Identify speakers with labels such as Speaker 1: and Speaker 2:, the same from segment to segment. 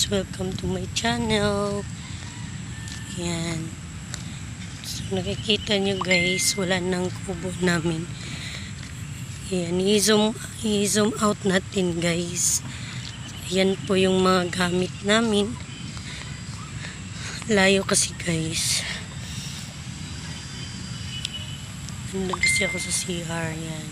Speaker 1: guys, welcome to my channel. Yan. So nakikita nyo guys, wala nang kubo namin. Yan, i-zoom out natin guys. Yan po yung mga gamit namin. Layo kasi guys. Nandun kasi ako sa CR. Yan.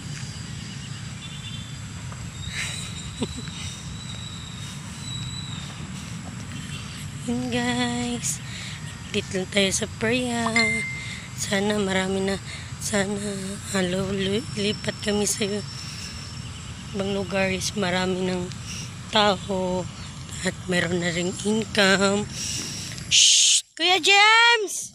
Speaker 1: Yun guys, update lang tayo sa Praia. Sana marami na, sana lipat kami sa ibang lugar, is marami ng tao at meron na ring income. Shh! Kuya James!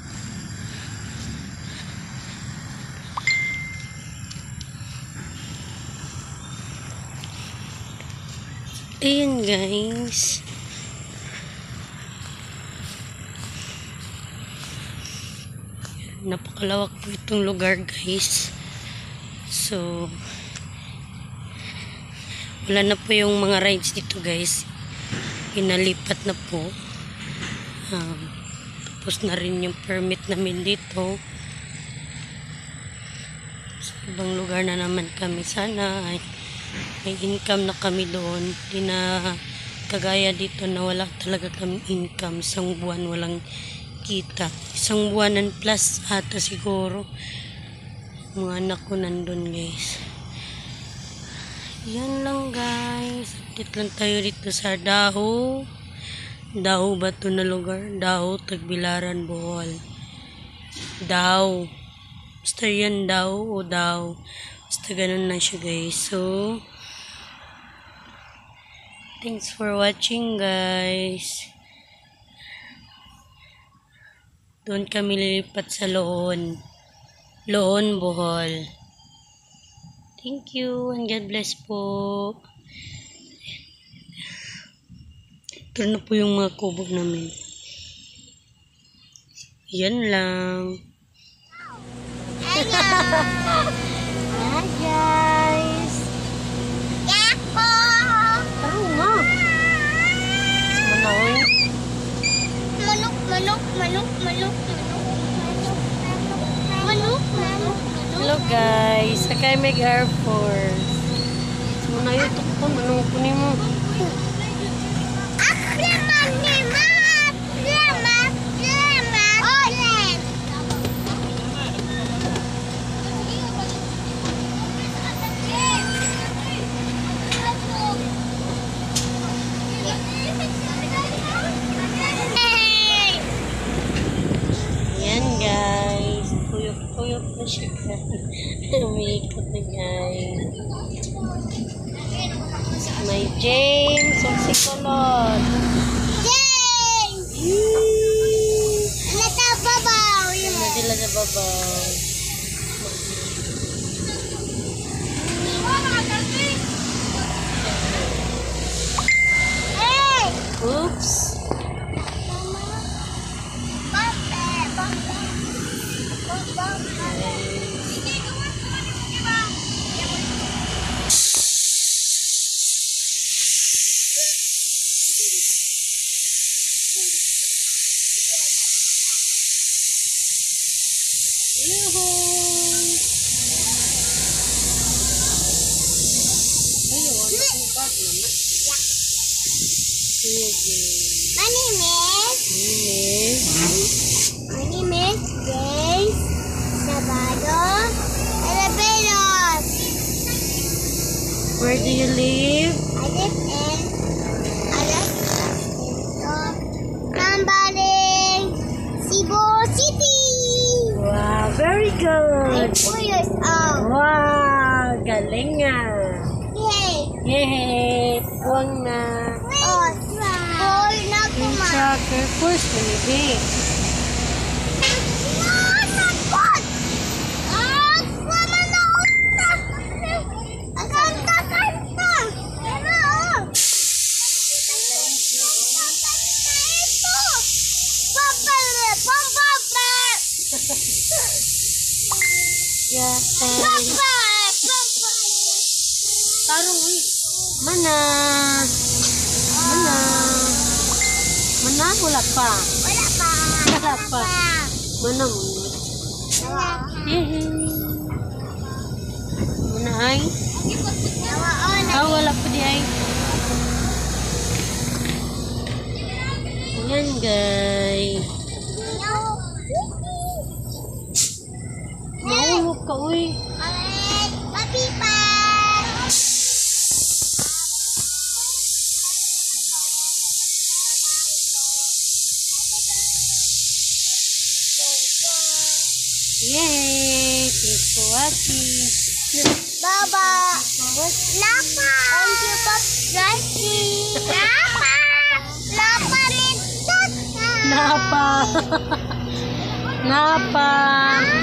Speaker 1: Ayan guys, napakalawak po itong lugar guys. So wala na po yung mga rides dito guys, pinalipat na po. Tapos na rin yung permit namin dito. Sa ibang lugar na naman kami. Sana ay may income na kami doon. Di na kagaya dito na wala talaga kami income. Isang buwan walang kita. Isang buwanan plus ata siguro. Mga anak ko nandun guys. Yan lang guys. Update lang tayo dito sa Daho. Daho ba ito na lugar? Daho, Tagbilaran, Bohol. Daho. Basta yan, Daho o Daho. Basta ganun lang siya guys. So thanks for watching guys. Doon kami lilipat sa Loon. Loon, Bohol. Thank you and God bless po. Ito na po yung mga kubo namin. Yan lang. Hi guys.
Speaker 2: Yako!
Speaker 1: Taro nga. Manahoy.
Speaker 2: Manok, manok, manok, manok, manok, manok, manok.
Speaker 1: Hello guys. Sakay Meg Air Force. Manahoy ito ko. Manong kunin mo. Tuyok na siya. Umiikot na guys. May James at si Colon.
Speaker 2: James! Nasa babaw.
Speaker 1: Na sila sa babaw.
Speaker 2: Hey!
Speaker 1: Oops!
Speaker 2: My name is James Sabado Eleveros.
Speaker 1: Where do you live?
Speaker 2: I live in Nambaling, Cebu City.
Speaker 1: Wow, very
Speaker 2: I'm
Speaker 1: good.
Speaker 2: 4 years old.
Speaker 1: Wow, galing nga.
Speaker 2: Yay!
Speaker 1: Yay! Puwang na.
Speaker 2: Oh, boy na
Speaker 1: Yung
Speaker 2: kumain.
Speaker 1: soccer course, manibig. Yeah. Tarong, uy. Mana. Mana. Wala pa.
Speaker 2: Wala pa.
Speaker 1: Wala pa. Mana mo? Mana ay? Wala pa di ay. Ayan guys. Mahulog ka uy.
Speaker 2: Papipa.
Speaker 1: Yay! Thanks for watching.
Speaker 2: Baba. Lapa. Thank you for watching. Lapa. Lapa rin.
Speaker 1: Napa. Napa.